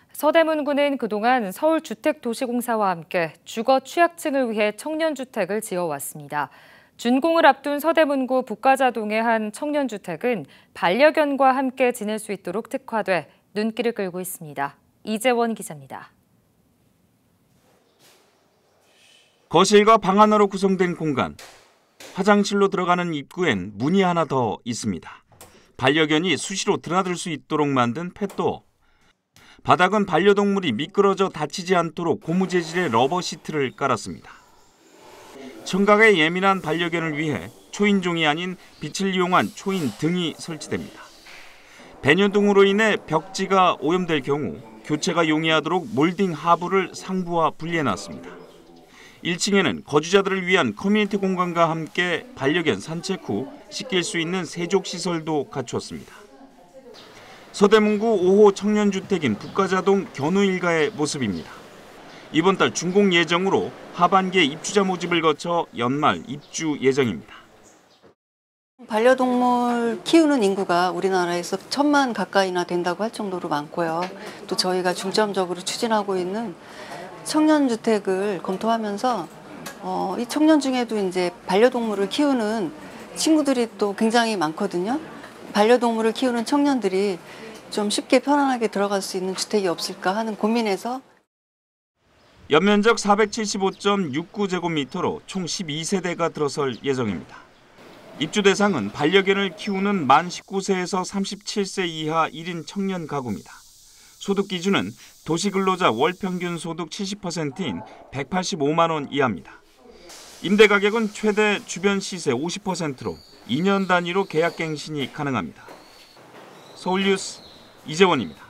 서대문구는 그동안 서울주택도시공사와 함께 주거 취약층을 위해 청년주택을 지어왔습니다. 준공을 앞둔 서대문구 북가자동의 한 청년주택은 반려견과 함께 지낼 수 있도록 특화돼 눈길을 끌고 있습니다. 이재원 기자입니다. 거실과 방 하나로 구성된 공간. 화장실로 들어가는 입구엔 문이 하나 더 있습니다. 반려견이 수시로 드나들 수 있도록 만든 펫도어. 바닥은 반려동물이 미끄러져 다치지 않도록 고무 재질의 러버 시트를 깔았습니다. 청각에 예민한 반려견을 위해 초인종이 아닌 빛을 이용한 초인 등이 설치됩니다. 배뇨등으로 인해 벽지가 오염될 경우 교체가 용이하도록 몰딩 하부를 상부와 분리해놨습니다. 1층에는 거주자들을 위한 커뮤니티 공간과 함께 반려견 산책 후 씻길 수 있는 세족시설도 갖추었습니다. 서대문구 5호 청년주택인 북가자동 견우 일가의 모습입니다. 이번 달 준공 예정으로 하반기에 입주자 모집을 거쳐 연말 입주 예정입니다. 반려동물 키우는 인구가 우리나라에서 1,000만 가까이나 된다고 할 정도로 많고요. 또 저희가 중점적으로 추진하고 있는 청년주택을 검토하면서 이 청년 중에도 이제 반려동물을 키우는 친구들이 또 굉장히 많거든요. 반려동물을 키우는 청년들이 좀 쉽게 편안하게 들어갈 수 있는 주택이 없을까 하는 고민에서 연면적 475.69제곱미터로 총 12세대가 들어설 예정입니다. 입주 대상은 반려견을 키우는 만 19세에서 37세 이하 1인 청년 가구입니다. 소득 기준은 도시근로자 월평균 소득 70%인 185만 원 이하입니다. 임대 가격은 최대 주변 시세 50%로 2년 단위로 계약갱신이 가능합니다. 서울뉴스 이재원입니다.